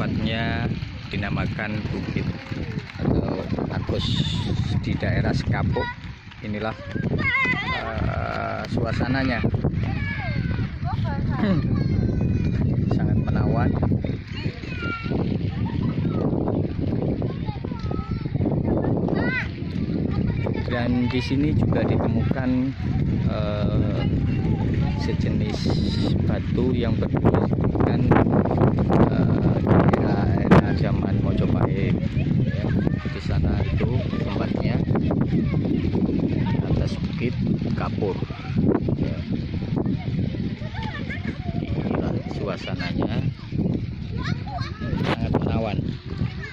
tempatnya dinamakan Bukit atau Agus di daerah Sekapuk. Inilah suasananya. Sangat menawan. Dan di sini juga ditemukan sejenis batu yang bertuliskan era zaman Mojopahit. Ya, di sana itu tempatnya atas Bukit Kapur. Ya. Inilah suasananya, sangat menawan.